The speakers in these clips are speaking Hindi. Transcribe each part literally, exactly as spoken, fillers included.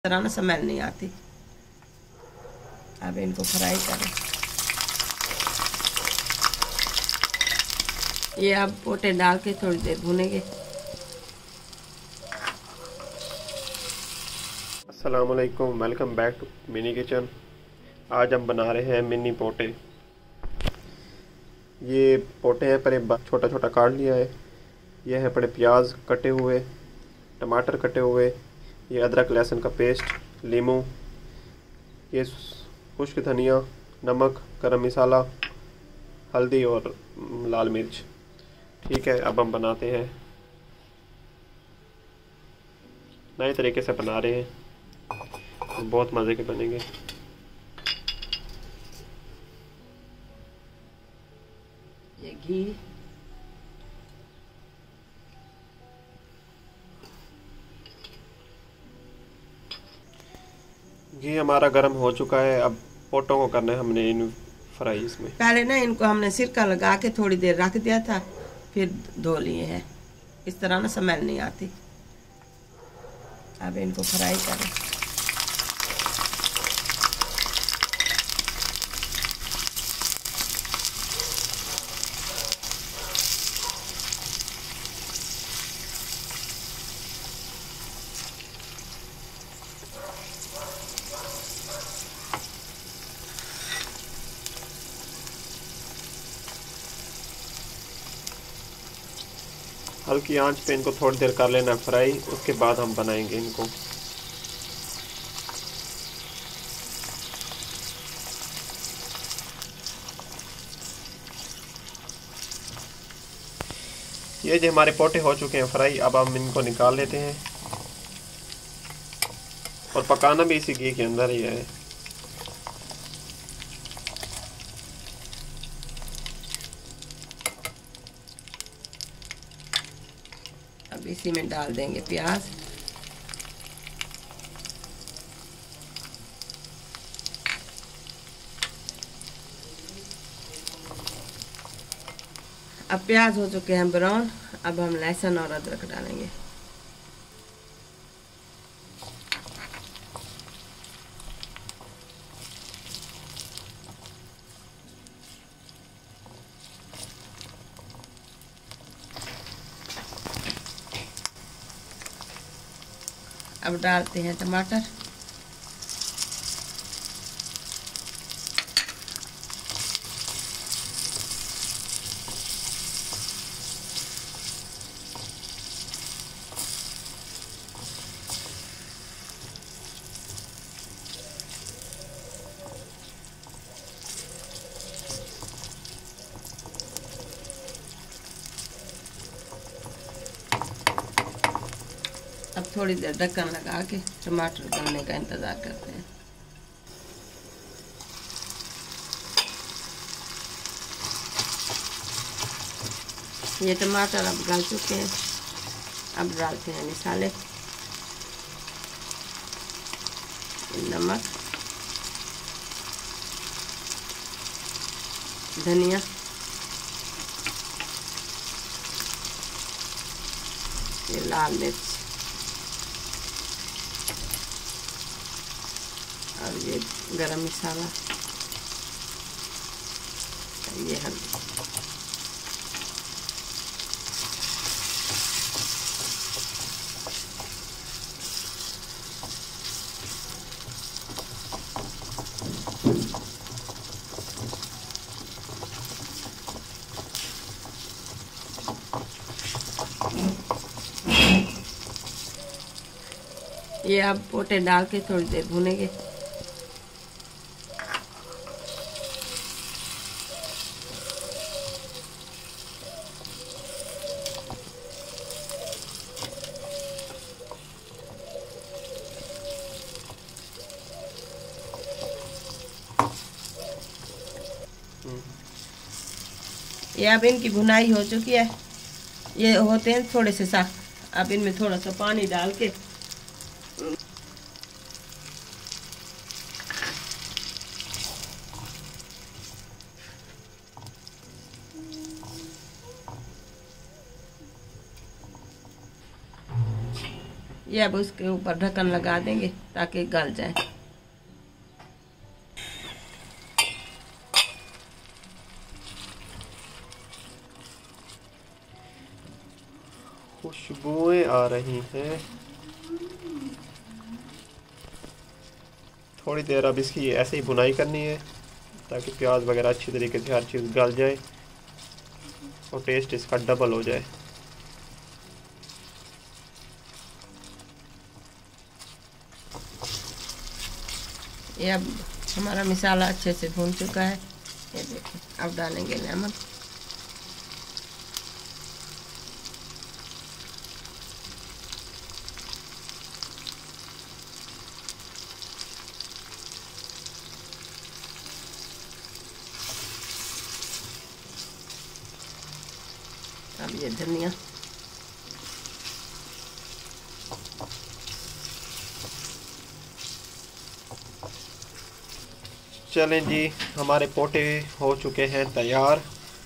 तरह ना स्मेल नहीं आती। अब इनको फ्राई करें। ये अब पोटे डाल के थोड़ी देर भुनेंगे। अस्सलाम वालेकुम, welcome back to mini kitchen. आज हम बना रहे हैं मिनी पोटे। ये पोटे हैं, पहले छोटा छोटा काट लिया है। ये है पड़े प्याज कटे हुए, टमाटर कटे हुए, ये अदरक लहसुन का पेस्ट, लीमू, ये खुश्क धनिया, नमक, गरम मसाला, हल्दी और लाल मिर्च। ठीक है, अब हम बनाते हैं। नए तरीके से बना रहे हैं, बहुत मज़े के बनेंगे। ये घी, घी हमारा गर्म हो चुका है। अब पोटों को करना है हमने इन फ्राई। इसमें पहले ना इनको हमने सिरका लगा के थोड़ी देर रख दिया था, फिर धो लिए हैं। इस तरह ना स्मेल नहीं आती। अब इनको फ्राई करें। हल्की आंच पे इनको थोड़ी देर कर लेना फ्राई, उसके बाद हम बनाएंगे इनको। ये जो हमारे पोटे हो चुके हैं फ्राई, अब हम इनको निकाल लेते हैं। और पकाना भी इसी घी के अंदर ही है। अब इसी में डाल देंगे प्याज। अब प्याज हो चुके हैं ब्राउन। अब हम लहसुन और अदरक डालेंगे। अब डालते हैं टमाटर। अब थोड़ी देर ढक्कन लगा के टमाटर गलने का इंतज़ार करते हैं। ये टमाटर अब गल चुके हैं। अब डालते हैं मसाले, नमक, धनिया, ये लाल मिर्च और ये गरम मसाला, ये हल्दी। ये अब पोटे डाल के थोड़ी देर भुनेंगे। ये अब इनकी भुनाई हो चुकी है। ये होते हैं थोड़े से सख्त। अब इनमें थोड़ा सा पानी डाल के ये अब उसके ऊपर ढक्कन लगा देंगे ताकि गल जाए। खुशबुएं आ रही हैं। थोड़ी देर अब इसकी ऐसे ही बुनाई करनी है ताकि प्याज वगैरह अच्छी तरीके से हर चीज़ गल जाए और टेस्ट इसका डबल हो जाए। ये अब हमारा मसाला अच्छे से भून चुका है। ये देखिए, अब डालेंगे लेमन। अब ये धनिया, चलें जी, हमारे पोटे हो चुके हैं तैयार,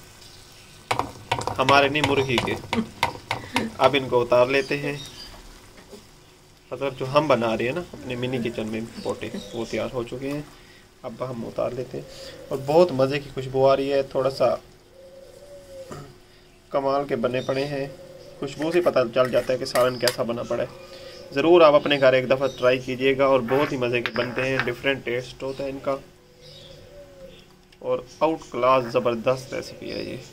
हमारे नहीं मुर्गी के। अब इनको उतार लेते हैं। मतलब जो हम बना रहे हैं ना अपने मिनी किचन में पोटे, वो तैयार हो चुके हैं। अब हम उतार लेते हैं और बहुत मज़े की खुशबू आ रही है। थोड़ा सा कमाल के बने पड़े हैं, खुशबू से पता चल जाता है कि सालन कैसा बना पड़ा है। ज़रूर आप अपने घर एक दफ़ा ट्राई कीजिएगा और बहुत ही मज़े के बनते हैं। डिफरेंट टेस्ट होता है इनका और आउट क्लास ज़बरदस्त रेसिपी है ये।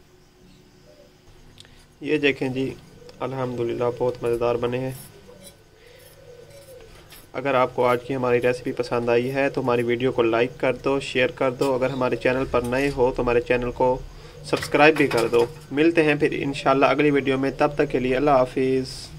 ये देखें जी, अल्हम्दुलिल्लाह बहुत मज़ेदार बने हैं। अगर आपको आज की हमारी रेसिपी पसंद आई है तो हमारी वीडियो को लाइक कर दो, शेयर कर दो। अगर हमारे चैनल पर नए हो तो हमारे चैनल को सब्सक्राइब भी कर दो। मिलते हैं फिर इंशाल्लाह अगली वीडियो में, तब तक के लिए अल्लाह हाफिज़।